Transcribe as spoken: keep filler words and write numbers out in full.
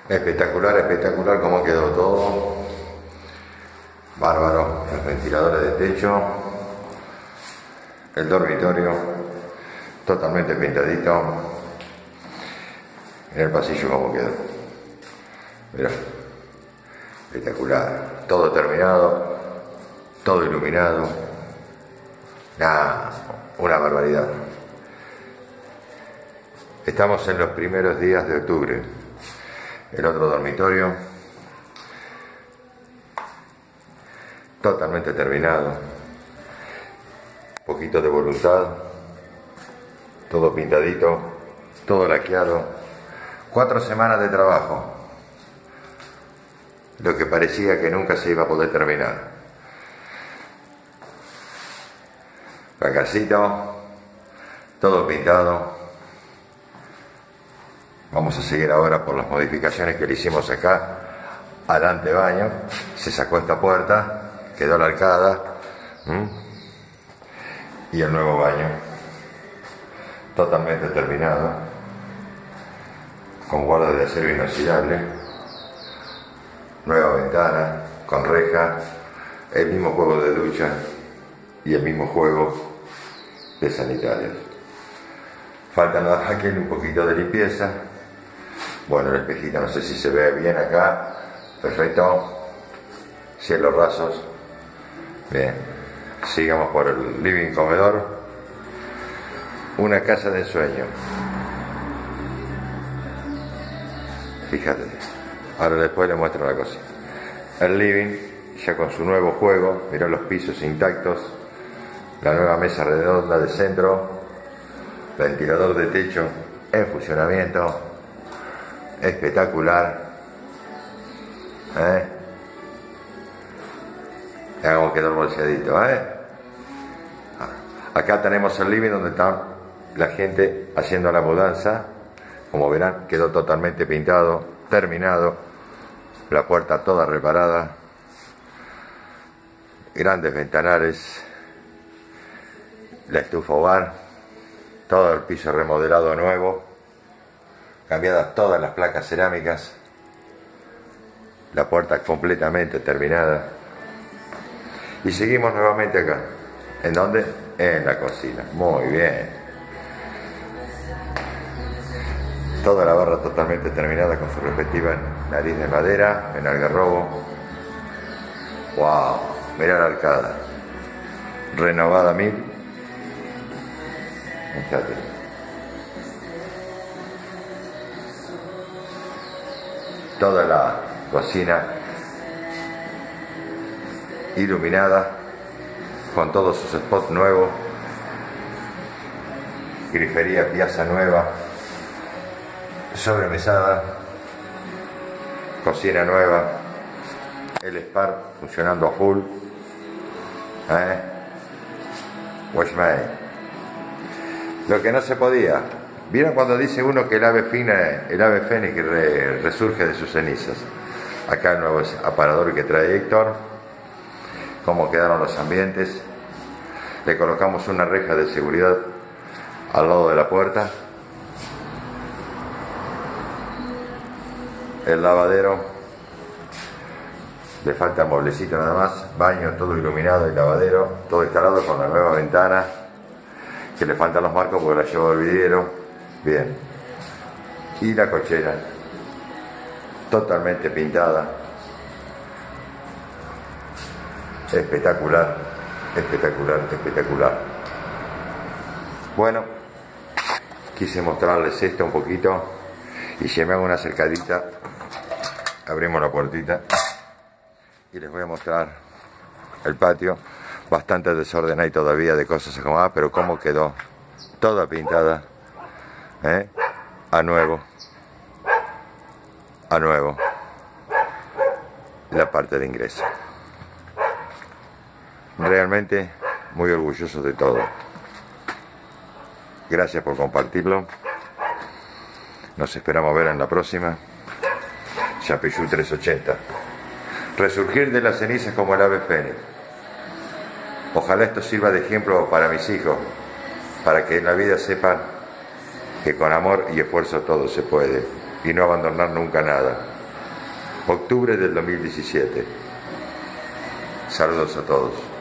Espectacular, espectacular cómo quedó todo. Bárbaro. Los ventiladores de techo. El dormitorio totalmente pintadito. En el pasillo cómo quedó. Mirá. Espectacular. Todo terminado. Todo iluminado. Nah, una barbaridad. Estamos en los primeros días de octubre. El otro dormitorio totalmente terminado, poquito de voluntad, todo pintadito, todo laqueado, cuatro semanas de trabajo, lo que parecía que nunca se iba a poder terminar. Bancacito, todo pintado. Vamos a seguir ahora por las modificaciones que le hicimos acá al antebaño. Se sacó esta puerta, quedó la arcada, ¿m? Y el nuevo baño totalmente terminado, con guardas de acero inoxidable, nueva ventana con reja, el mismo juego de ducha y el mismo juego de sanitarios. Falta nada más que un poquito de limpieza. Bueno, el espejito no sé si se ve bien acá. Perfecto. Cielos rasos. Bien. Sigamos por el living comedor. Una casa de ensueño. Fíjate. Ahora después le muestro la cocina. El living, ya con su nuevo juego. Mirá los pisos intactos. La nueva mesa redonda de centro. Ventilador de techo en funcionamiento. Espectacular. ¿Eh? Hagamos quedar bolseadito, ¿eh? Acá tenemos el living donde está la gente haciendo la mudanza. Como verán, quedó totalmente pintado, terminado. La puerta toda reparada. Grandes ventanales. La estufa hogar. Todo el piso remodelado nuevo. Cambiadas todas las placas cerámicas. La puerta completamente terminada. Y seguimos nuevamente acá. ¿En dónde? En la cocina. Muy bien. Toda la barra totalmente terminada con su respectiva nariz de madera en algarrobo. ¡Wow! Mirá la arcada. Renovada mil. Fíjate. Toda la cocina iluminada con todos sus spots nuevos, grifería piazza nueva, sobremesada, cocina nueva, el Spar funcionando a full, ¿eh? Washmay. Lo que no se podía. ¿Vieron cuando dice uno que el ave fina, el ave fénix re, resurge de sus cenizas? Acá el nuevo aparador que trae Héctor. Cómo quedaron los ambientes. Le colocamos una reja de seguridad al lado de la puerta. El lavadero. Le falta mueblecito nada más. Baño todo iluminado y lavadero. Todo instalado con la nueva ventana. Que le faltan los marcos porque la llevo al vidriero. Bien. Y la cochera totalmente pintada. Espectacular, espectacular, espectacular. Bueno, quise mostrarles esto un poquito. Y si me hago una acercadita, abrimos la puertita y les voy a mostrar el patio. Bastante desordenado y todavía de cosas acomodadas, pero cómo quedó toda pintada. ¿Eh? A nuevo, a nuevo, la parte de ingreso. Realmente muy orgulloso de todo. Gracias por compartirlo. Nos esperamos ver en la próxima. Chapeyú trescientos ochenta. Resurgir de las cenizas como el ave fénix. Ojalá esto sirva de ejemplo para mis hijos, para que en la vida sepan que con amor y esfuerzo todo se puede, y no abandonar nunca nada. octubre del dos mil diecisiete. Saludos a todos.